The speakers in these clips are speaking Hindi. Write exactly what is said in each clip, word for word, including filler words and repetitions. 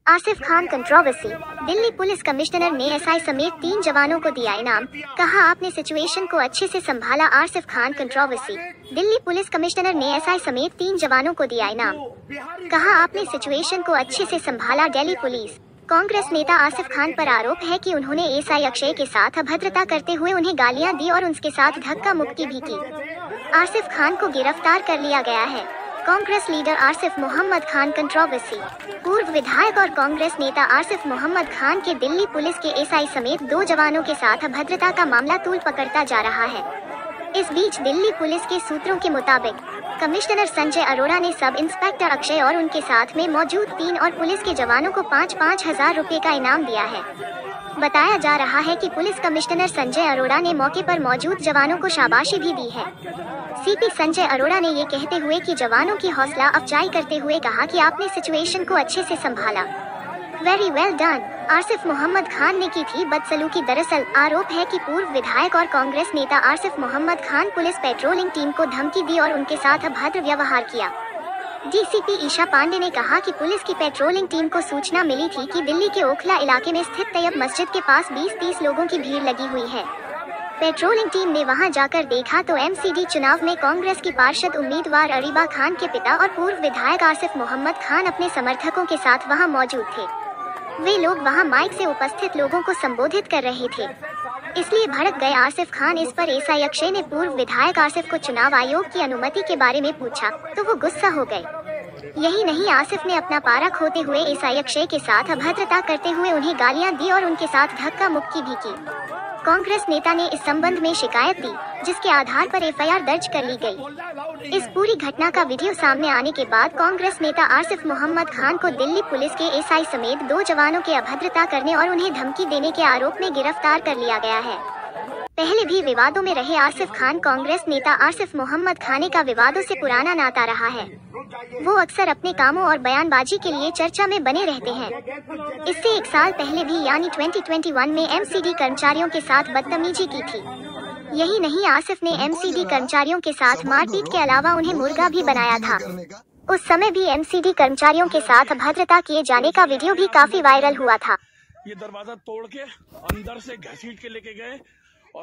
Asif Khan controversy. Delhi police commissioner ने एसआई समेत तीन जवानों को दिया इनाम, कहा आपने सिचुएशन को अच्छे से संभाला। Asif Khan controversy. Delhi police commissioner ने एसआई समेत तीन जवानों को दिया इनाम, कहा आपने सिचुएशन को अच्छे से संभाला। दिल्ली पुलिस। कांग्रेस नेता आसिफ खान पर आरोप है कि उन्होंने एसआई अक्षय के साथ अभद्रता करते हुए उन्हें गालियां दी और उनके साथ धक्का मुक्की भी की। आसिफ खान को गिरफ्तार कर लिया गया है। Congress leader Asif Mohammad Khan controversy. पूर्व विधायक और कांग्रेस नेता आसिफ मोहम्मद खान के दिल्ली पुलिस के एसआई समेत दो जवानों के साथ अभद्रता का मामला तूल पकड़ता जा रहा है। इस बीच दिल्ली पुलिस के सूत्रों के मुताबिक कमिश्नर संजय अरोड़ा ने सब इंस्पेक्टर अक्षय और उनके साथ में मौजूद तीन और पुलिस के जवानों को पाँच पाँच हजार रुपए का इनाम दिया है। बताया जा रहा है कि पुलिस कमिश्नर संजय अरोड़ा ने मौके पर मौजूद जवानों को शाबाशी भी दी है। सीपी संजय अरोड़ा ने ये कहते हुए कि जवानों की हौसला अफजाई करते हुए कहा कि आपने सिचुएशन को अच्छे से संभाला, very well done. Asif Mohammad Khan ने की थी बदसलूकी। दरअसल आरोप है कि पूर्व विधायक और कांग्रेस नेता Asif Mohammad Khan police patrolling team को धमकी दी और उनके साथ अभद्र व्यवहार किया। डीसीपी ईशा पांडे ने कहा कि पुलिस की पेट्रोलिंग टीम को सूचना मिली थी कि दिल्ली के ओखला इलाके में स्थित तैयब मस्जिद के पास बीस तीस लोगों की भीड़ लगी हुई है। पेट्रोलिंग टीम ने वहां जाकर देखा तो एमसीडी चुनाव में कांग्रेस की पार्षद उम्मीदवार अरीबा खान के पिता और पूर्व विधायक आसिफ मोहम्मद खान अपने समर्थकों के साथ वहां मौजूद थे। वे लोग वहां माइक से उपस्थित लोगों को संबोधित कर रहे थे, इसलिए भड़क गए आसिफ खान। इस पर एसआई अक्षय ने पूर्व विधायक आसिफ को चुनाव आयोग की अनुमति के बारे में पूछा तो वो गुस्सा हो गए। यही नहीं, आसिफ ने अपना पारा खोते हुए एसआई अक्षय के साथ अभद्रता करते हुए उन्हें गालियां दी और उनके साथ धक्का मुक्की भी की। कांग्रेस नेता ने इस संबंध में शिकायत दी, जिसके आधार पर एफआईआर दर्ज कर ली गई। इस पूरी घटना का वीडियो सामने आने के बाद कांग्रेस नेता आसिफ मोहम्मद खान को दिल्ली पुलिस के एसआई समेत दो जवानों के अभद्रता करने और उन्हें धमकी देने के आरोप में गिरफ्तार कर लिया गया है। पहले भी विवादों में रहे आसिफ खान कांग्रेस नेता आसिफ मोहम्मद खान का विवादों से पुराना नाता रहा है। वो अक्सर अपने कामों और बयानबाजी के लिए चर्चा में बने रहते हैं। इससे एक साल पहले भी यानी दो हज़ार इक्कीस में एमसीडी कर्मचारियों के साथ बदतमीजी की थी। यही नहीं, आसिफ ने एमसीडी कर्मचारियों के साथ मारपीट के अलावा उन्हें मुर्गा भी बनाया था। उस समय भी एमसीडी कर्मचारियों के साथ अभद्रता किए जाने का वीडियो भी काफी वायरल हुआ था। ये दरवाजा तोड़ के अंदर से घसीट के लेके गए और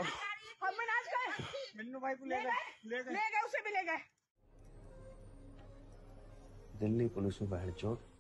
भाई को ले गए, ले गए, उसे भी ले गए। दिल्ली पुलिस में बाहर चोट